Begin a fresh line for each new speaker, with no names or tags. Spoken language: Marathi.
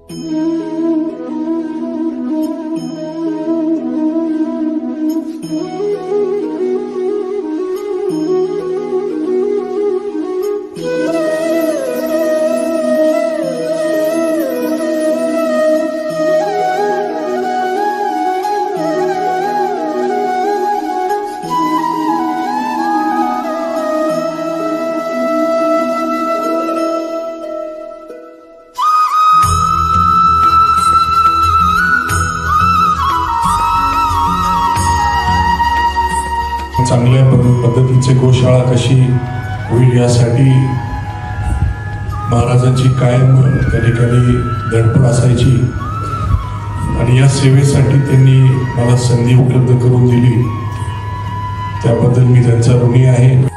चांगल्या पद्धतीचे गोशाळा कशी होईल यासाठी महाराजांची कायम त्या ठिकाणी धडपड असायची आणि या सेवेसाठी त्यांनी मला संधी उपलब्ध करून दिली, त्याबद्दल मी त्यांचा ऋणी आहे।